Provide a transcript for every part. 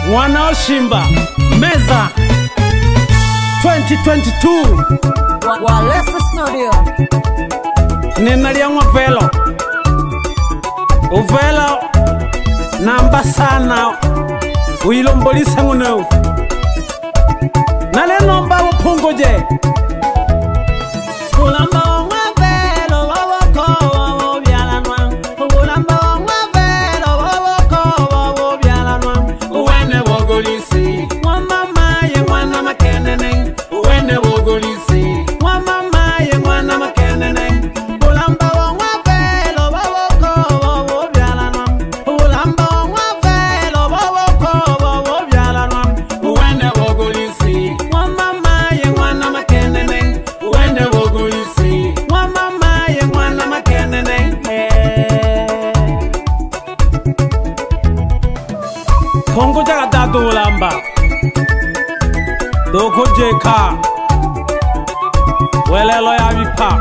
Mwana Oshimba Meza 2022 Walesa Studio. Ninalia velo uvela namba sana uilombolisa nguno nale nomba upungoje ulamba wavelo wawoko wawobyalanwa ulamba wavelo wawoko wawobyalanwa uwene wogolisi wamamaye mwana makenene uwene wogolisi wamamaye mwana makenene ulamba wavelo wawoko wawobyalanwa ulamba wavelo wawoko wawobyalanwa uwene wogolisi wamamaye mwana makenene uwene wogolisi wamamaye mwana makenene Kongo jaga dadu ulamba Doko jeka Welelo ya vipa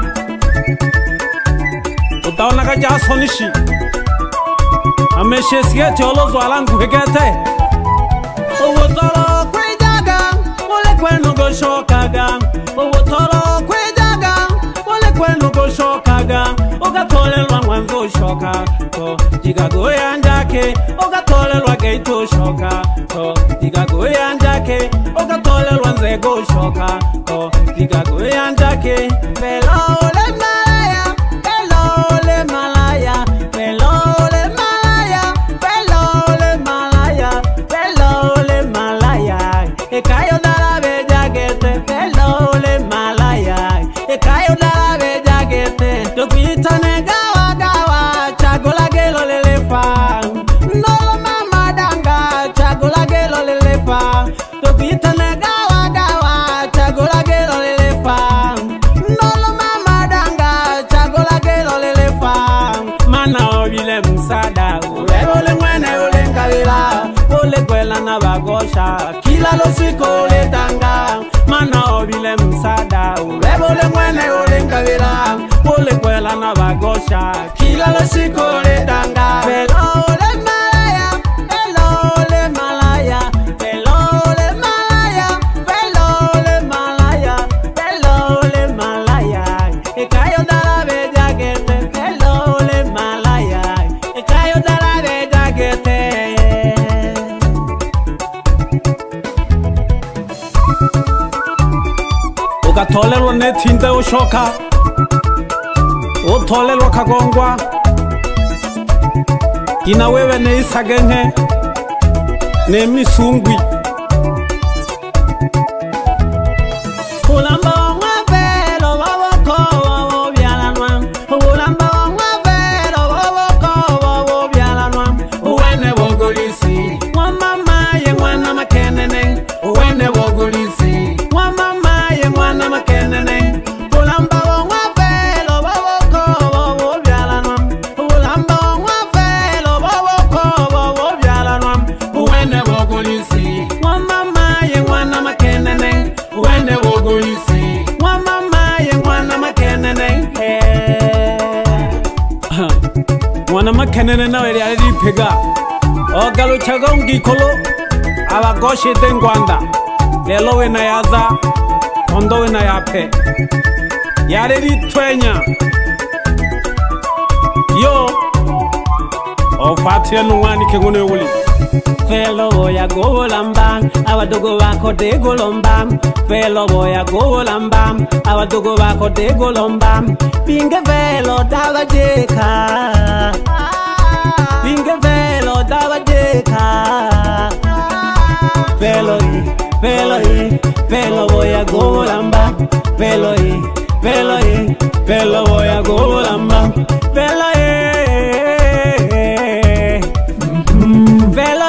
Utaona kaja sonishi Ameshe sigeti olozo alangu hegete Owotoro kwejaga Ole kwenu go shokaga Owotoro kwejaga Ole kwenu go shokaga Ogatole lwa mwanzo shoka To jigago ya njake Ogatole lwa geito shoka To jigago ya njake Ogatole lwa nzego shoka To jigago ya njake Velo ole malaya Velo ole malaya Velo ole malaya Velo ole malaya Velo ole malaya Ekayo dara bejagete Velo ole malaya Ekayo dara bejagete Dokuitane gawa gawa Chagola gelo lelefa Nolo mama danga Chagola gelo lelefa Dokuitane gawa gawa Chagola gelo lelefa Nolo mama danga Chagola gelo lelefa Mana obile msada Ulebole mwene ule ngavila Ule kwela na bagosha Kila losiko ule tanga Mana obile msada Ulebole mwene ule ngavila Ule kwela na bagosha Kila losiko ule tanga Velo ule malaya Velo ule malaya Velo ule malaya Velo ule malaya Velo ule malaya Ekayo dara bejagete Velo ule malaya Ekayo dara bejagete Ugatolelwa netinde ushoka Utolelwa kagongwa Kina wewe ne isagenhe Ne misungwi Ulamba wavelo wawoko wawobyalanwa Ulamba wavelo wawoko wawobyalanwa Uwene wogolisi Wamamaye mwana makenene Uwene wogolisi Wamamaye mwana makenene Ulamba wavelo wawoko wawobyalanwa Ulamba wavelo wawoko wawobyalanwa Uwene wogolisi Wamamaye mwana makenene Uwene wogolisi Wamamaye mwana makenene Mwana makenene nawe yari pega Ogalo chaga ngikolo Abagoshe dengwanda Lelo we na yaza Kondo we na yape Yari twenya Yo Ofatia nuwani kengune uli Velo boya golamba Awadogo wako de golomba Velo boya golamba Awadogo wako de golomba Binge velo dawa jeka Binge velo dawa jeka Velo Velo boya golamba Velo Velo boya golamba Velo Velo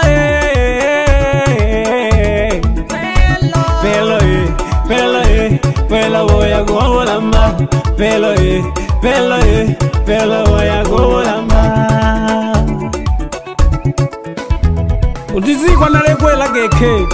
Velo boya golamba Velo boya golamba Udizikwa nalekwela geke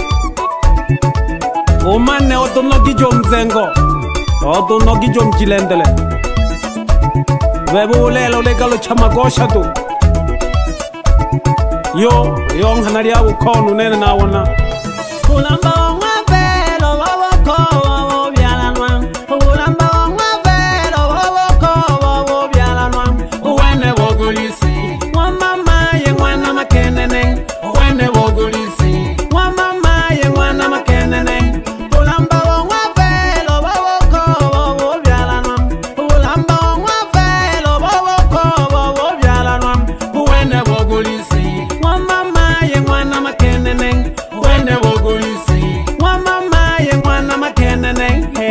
Umane otonogijo mzengo Otonogijo mjilendele Webu ulelo legalo chamagosha tu yo ngana lia ukonu nene na wona ulamba wa velo woko wo byalanwa ulamba wa velo woko wo byalanwa uwene wogulisi wa mama ye mwana makenene uwene wogulisi wa mama ye mwana makenene ulamba wa velo woko wo byalanwa ulamba wa velo woko wo byalanwa uwene wogulisi wa mama ye mwana makenene uwene wogulisi wa mama ye mwana makenene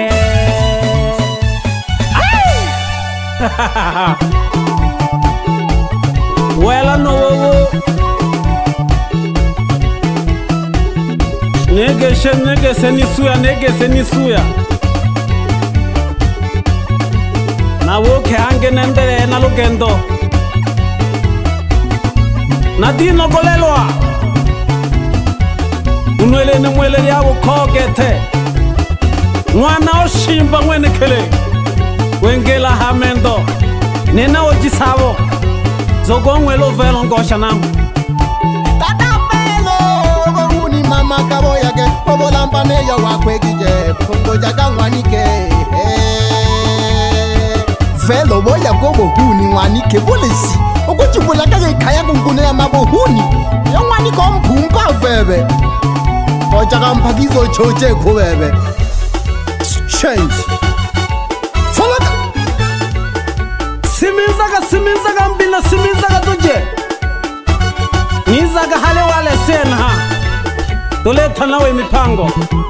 wela no wo negese ni suya na woke ange nendele na lugendo na dino golelwa unwele ne mwele ya ukogete mwana oshimba mwene kele wengela hamendo nena ojisabo zogongwelo velo ngosha namu tata velo uni mama kabo yake obolamba ne ya wakwegije kongo jaga ngwanike velo boya gobo huni ngwanike bolesi okujibula kage khaya kunkune ya mabohuni ya ngwanike ompumpa vebe ojaga mpakizo choche khobebe change folaka simizaga mbina simizaga tuje nizaga hale wale sena ha tuleta nawe mipango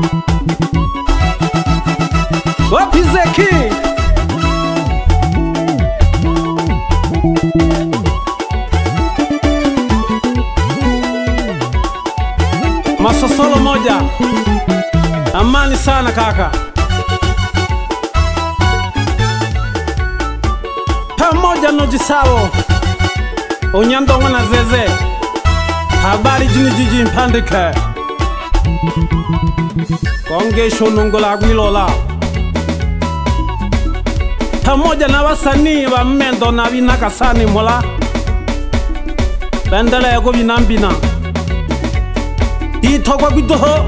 wapizeki masosolo moja amani sana kaka pamoja no jisao unyandongo na zeze habari jiji mpandike kongesho nungola gwilola pamoja na wasanii wa mmendo na binakasani mola bendele yako binambina itogwa gwidoho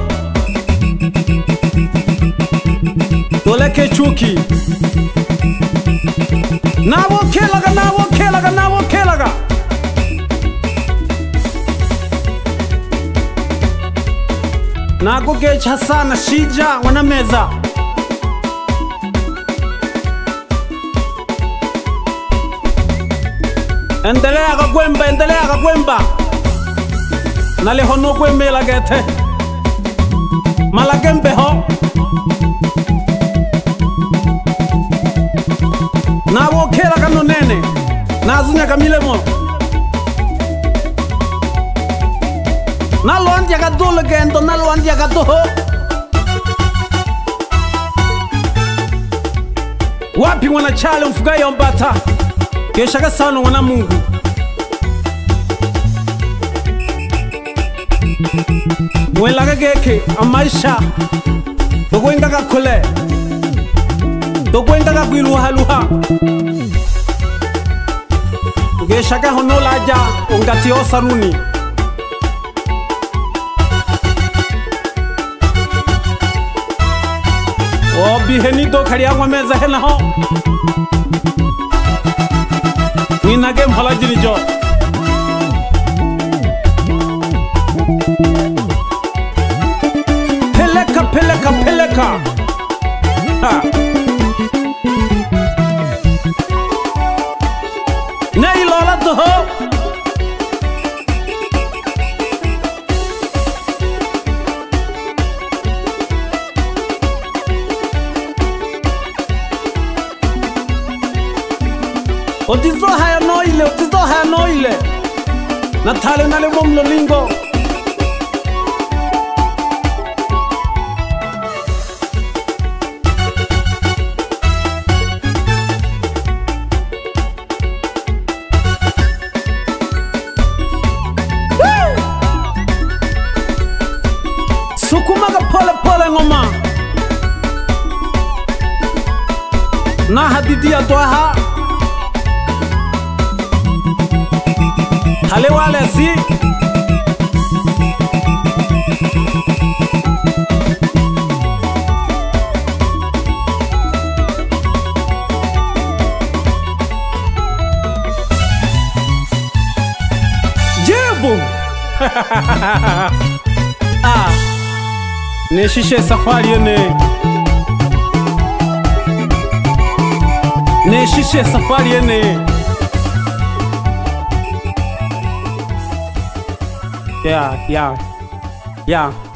toleke chuki nawo kelaga nakugecha sana shija wana meza endelea kagwemba nalehono kwemela gete malagembeho nawo kelaga nonene nazunya kamilemo nalondia kadule gendo nalondia kadoho wapi mwana chale mfugayo mbata kesha kasano mwana Mungu mwelaga geke amaisha tokwenga kakole tokwenga kakwiluhaluha kesha kahonolaja ungatio saruni bihenido kariangwa meza henaho winage mhala jirijo peleka ha nei lola toho otizo haya noile natale nale momlo lingo sukumaga pole ngoma na hadidia toha hale wale si Ah, neshishe safari yene, neshishe safari yene. Yeah.